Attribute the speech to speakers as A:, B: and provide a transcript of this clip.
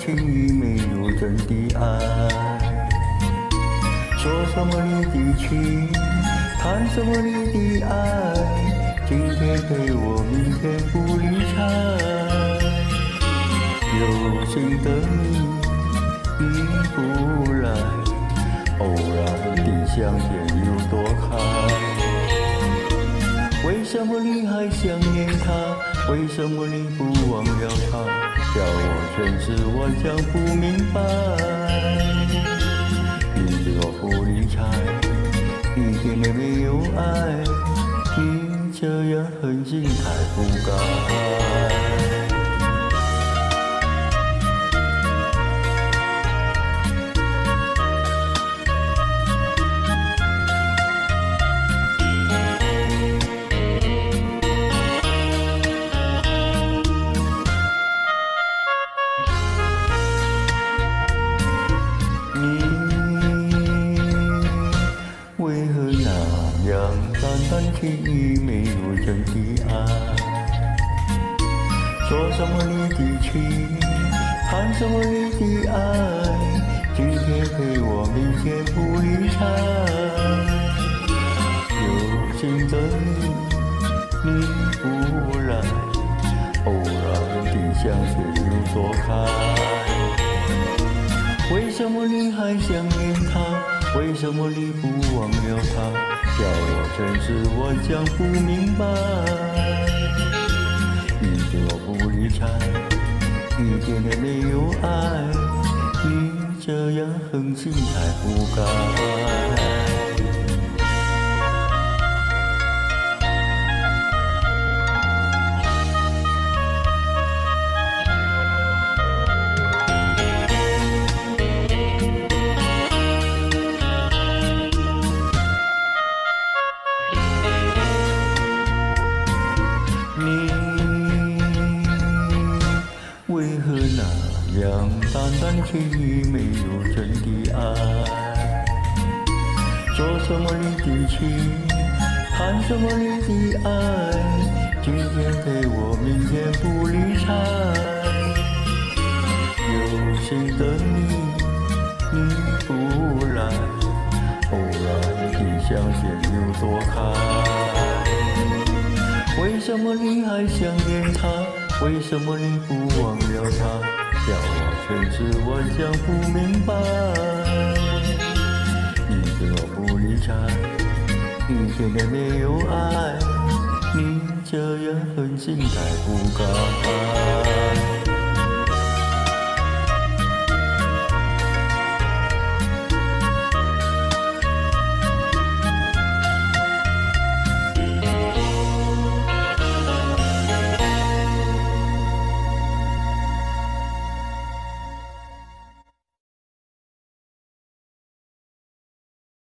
A: 情意没有真的爱。说什么你的情，谈什么你的爱，今天陪我，明天不离开。有心的你不来，偶然的相见有多开？为什么你还想念他？为什么你不忘了他？叫我全是我想不明白。你若不理睬，一点也没有爱，你这样狠心太不该。为何那样淡淡情意没有真的爱？说什么你的情，谈什么你的爱，今天陪我，明天不离开。有心的你不来，偶然的相见有多开？为什么你还想念他？为什么你不忘了他？叫我真是我讲不明白。你若不理睬，一点也没有爱，你这样狠心才不该。为何那样淡淡情意没有真的爱？说什么你的情，谈什么你的爱，今天陪我，明天不离开。有心的你不来，偶然的相见有多开？为什么你还想念他？为什么你不忘了他？叫我全是我讲不明白。你若不理睬，一点也没有爱，你这样狠心太不该。